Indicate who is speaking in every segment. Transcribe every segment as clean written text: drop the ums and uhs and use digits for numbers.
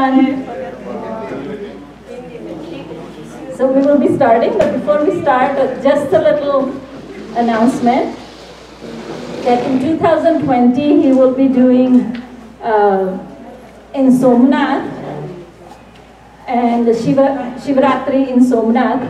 Speaker 1: everyone. So we will be starting, but before we start, just a little announcement that in 2020 he will be doing in Somnath and Shivaratri in Somnath,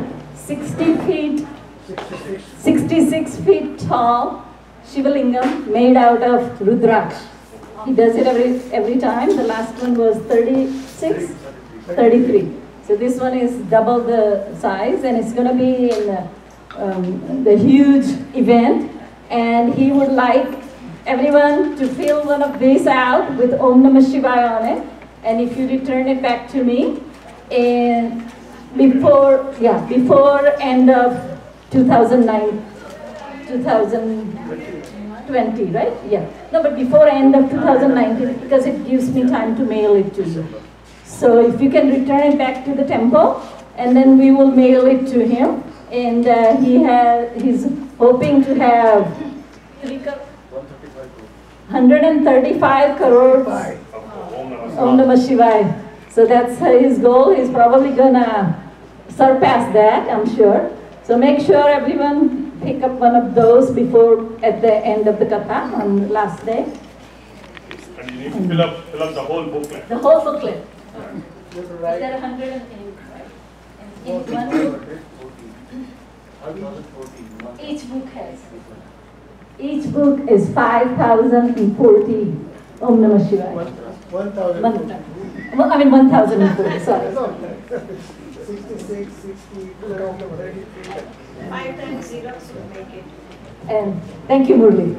Speaker 1: 66 feet tall Shivalingam made out of Rudraksh. He does it every time. The last one was 33. So this one is double the size, and it's going to be in the huge event. And he would like everyone to fill one of these out with Om Namah Shivaya on it. And if you return it back to me, and before end of 2020, right? Yeah. No, but before end of 2019, because it gives me time to mail it to you. So if you can return it back to the temple, and then we will mail it to him. And he's hoping to have 135 crores Om Namah Shivaya. So that's his goal. He's probably gonna surpass that, I'm sure. So make sure everyone pick up one of those at the end of the katha on the last day.
Speaker 2: And you need to fill up the whole booklet.
Speaker 1: The whole booklet. Is there 108, right? In one book? Each book is 5,040 Om Namah Shivaya. 1,040, sorry.
Speaker 3: 66, 60, 5 times Xerox will make it.
Speaker 1: And thank you, Murli.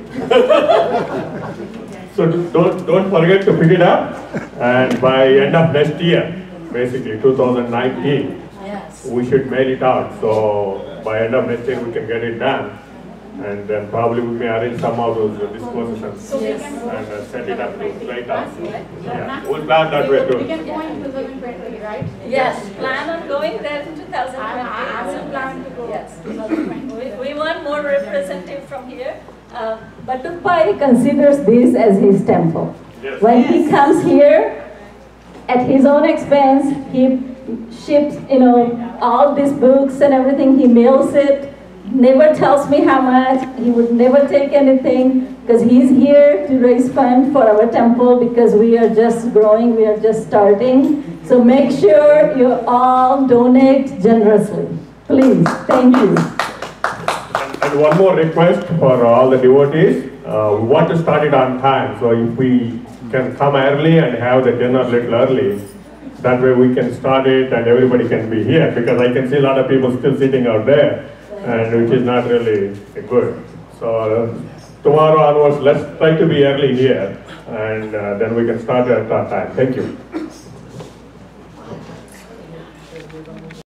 Speaker 2: So don't forget to pick it up, and by end of next year, basically 2019,
Speaker 1: yes,
Speaker 2: we should mail it out. So by end of next year we can get it done, and then probably we may arrange some of those dispositions and send it up to right out. Yeah, we'll plan that way too.
Speaker 3: We can go in 2020, right?
Speaker 1: Yes, plan on going there in 2020.
Speaker 3: I also plan to go.
Speaker 1: Yes, 2020. We want more representative from here. But Tuppai considers this as his temple.
Speaker 2: Yes.
Speaker 1: When he comes here, at his own expense, he ships, all these books and everything. He mails it. Never tells me how much. He would never take anything because he's here to raise funds for our temple because we are just growing. We are just starting. So make sure you all donate generously. Please. Thank you.
Speaker 2: And one more request for all the devotees. We want to start it on time. So if we can come early and have the dinner a little early, that way we can start it and everybody can be here, because I can see a lot of people still sitting out there, and which is not really good. So tomorrow onwards, let's try to be early here, and then we can start at our time. Thank you.